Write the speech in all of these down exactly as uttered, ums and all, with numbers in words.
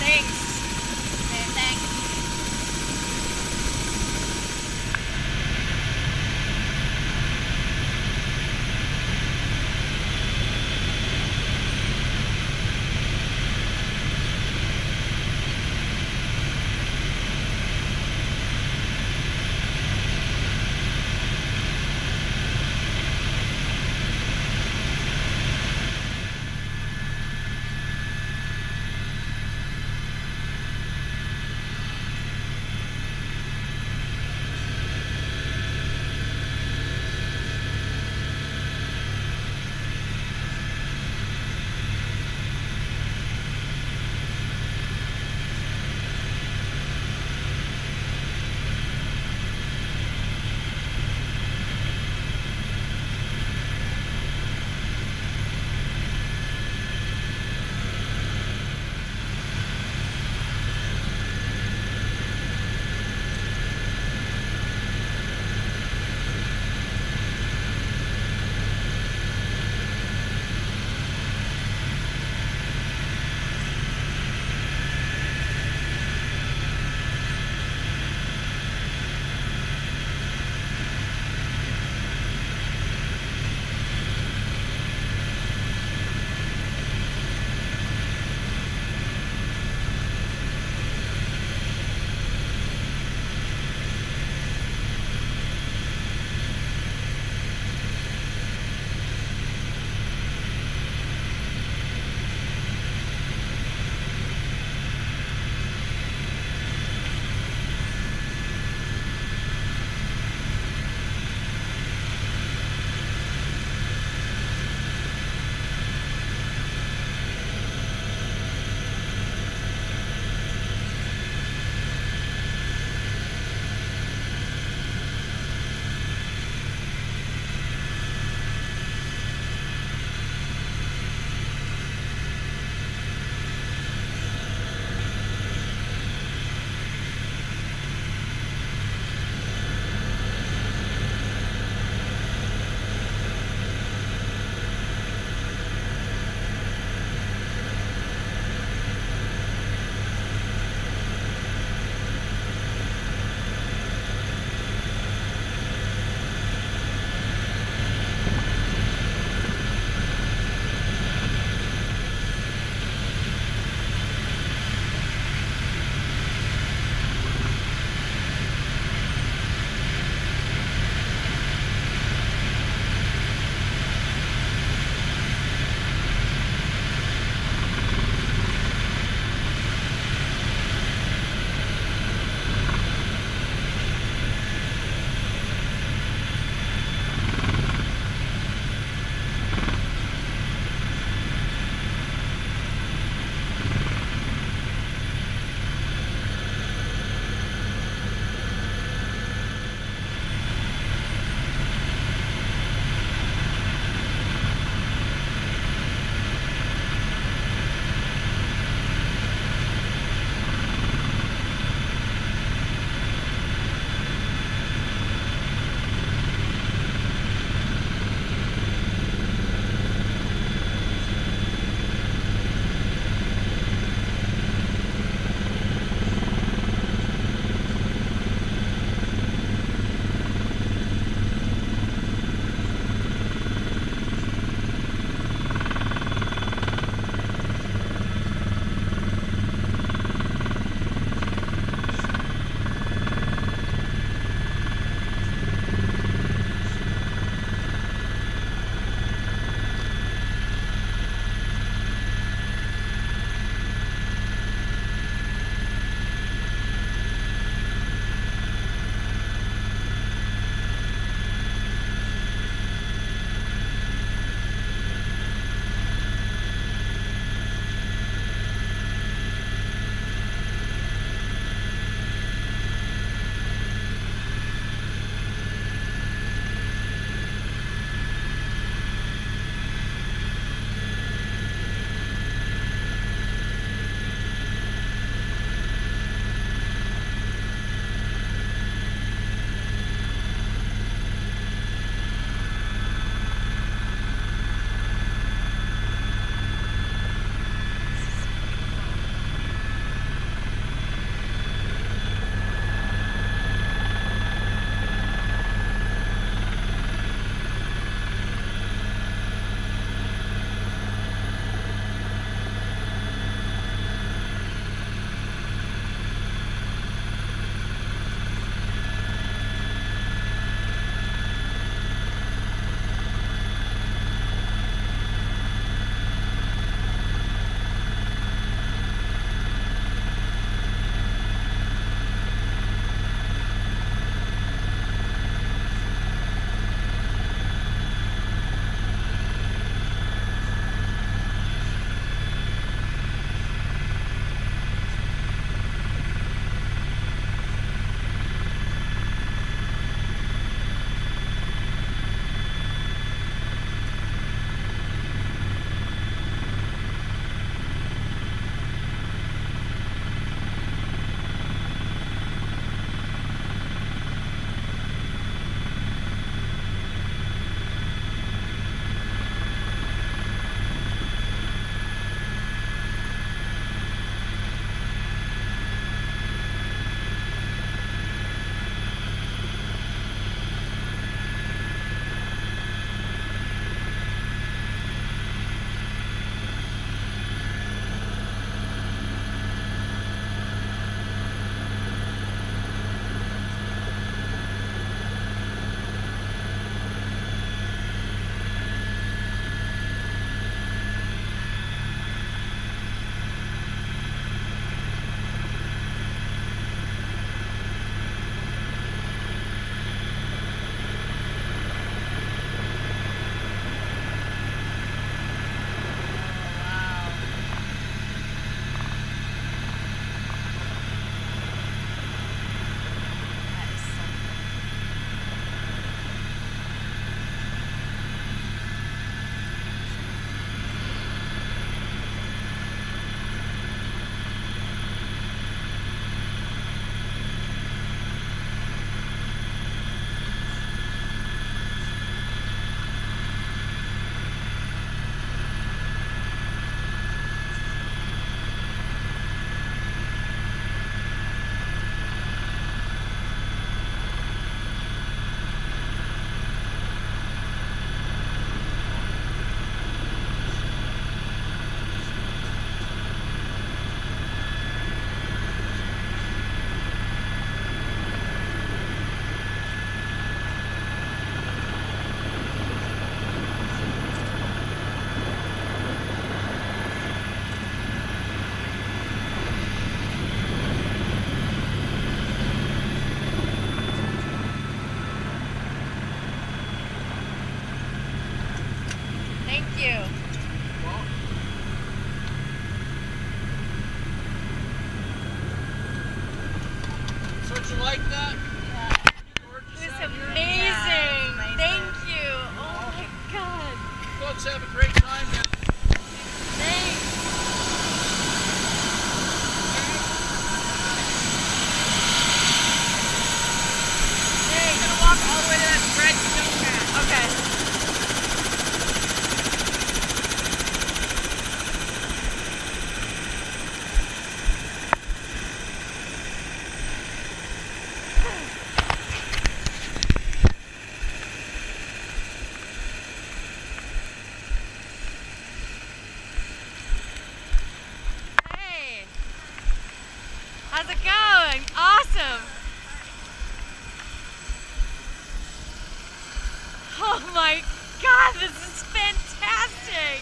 Thanks. Okay, thanks. like that? It was amazing. Thank you. Oh my God. Folks, have a great time. Thanks. Hey, I'm gonna walk all the way to that red snowpack. okay. Hey, how's it going? Awesome. Oh my God, this is fantastic.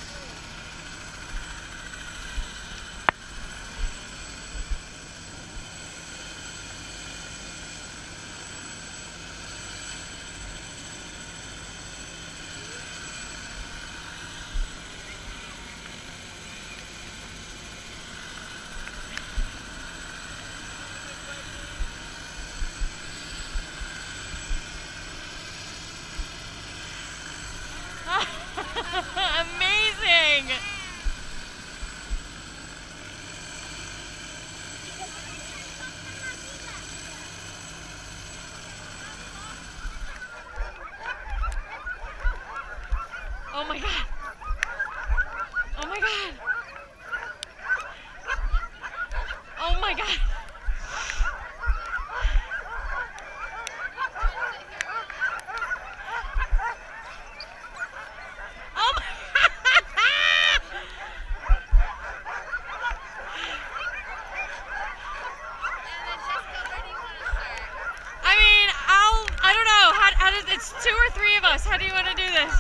Amazing! Oh my God! Oh my God! Oh my God! Oh my I mean, I'll, I don't know, how, how does, it's two or three of us, how do you want to do this?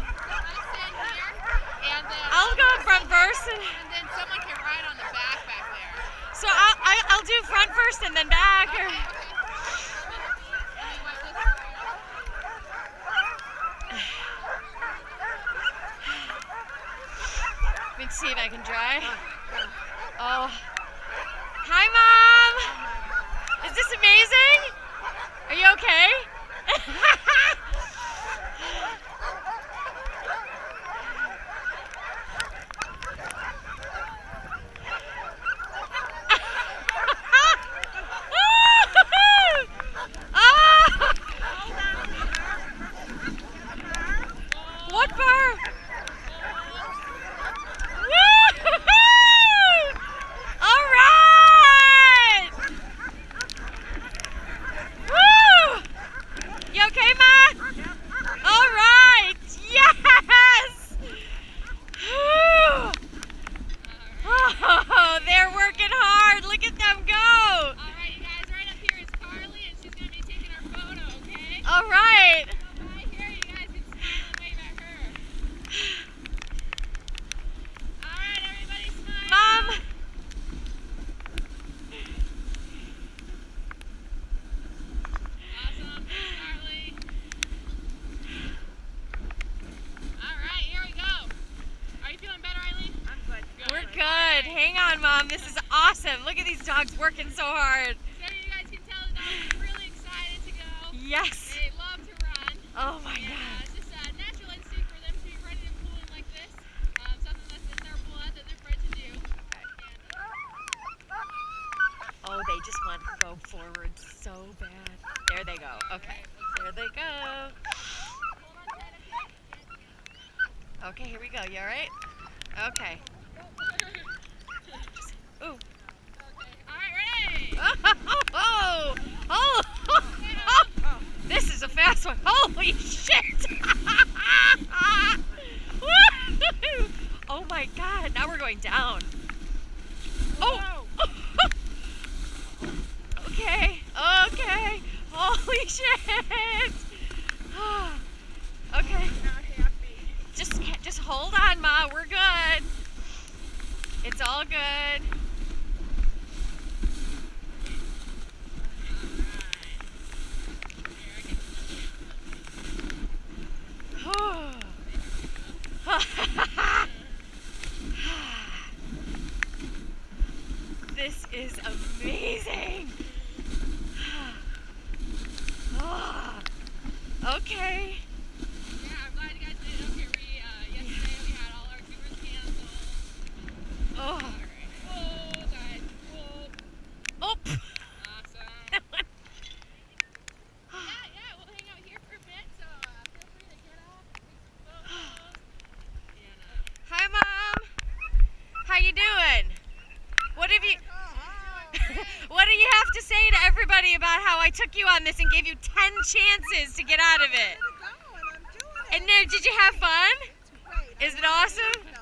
I'll go front first. And, And then someone can ride on the back back there. so I'll, I, I'll do front first and then back. Or, let me see if I can try. Oh. Hi, Mom! Is this amazing? Are you okay? What bar? All right! Woo! You okay, Ma? All right! Yes! Whew. Oh, they're working hard. Look at them go. All right, you guys, right up here is Carly, and she's going to be taking our photo, okay? All right. So right here, you guys can smile and wave at her. All right, everybody smile. Mom. Awesome. Thanks, Carly. All right, here we go. Are you feeling better, Eileen? I'm good. We're good. Hang on, Mom. This is awesome. Look at these dogs working so hard. So you guys can tell the dogs are really excited to go. Yes. They love to run. Oh my And, uh, God. it's just a natural instinct for them to be running and pulling like this. Um, something that's in their blood that they're bred to do. And, uh, Oh, they just want to go forward so bad. There they go. Okay. There they go. Okay, here we go. You all right? Okay. Ooh. okay. All right, ready? Oh, oh, oh, oh, oh. This is a fast one. Holy shit. Oh my God. Now we're going down. Oh. Okay. Okay. Holy shit. Okay. Not happy. Just just hold on, Ma. We're good. It's all good. This is amazing. Okay. Yeah, I'm glad you guys did it. Okay, we, uh, yesterday we had all our tours canceled. Oh. Alright. Whoa, guys. Whoa. Oh. Awesome. yeah, yeah, we'll hang out here for a bit, so uh, feel free to get off and take some photos. And, uh, Hi, Mom. How you doing? What have you... What do you have to say to everybody about how I took you on this and gave you ten chances to get out of it? And there, did you have fun? Is it awesome?